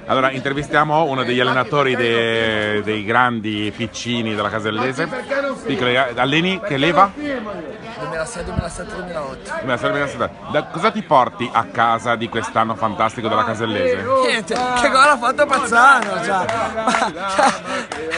Allora, intervistiamo uno degli allenatori dei grandi piccini della Casellese. Piccoli, alleni che leva? 2006, 2007, 2008. 2007. Cosa ti porti a casa di quest'anno fantastico della Casellese? Niente, che gol ha fatto Pazzano, cioè.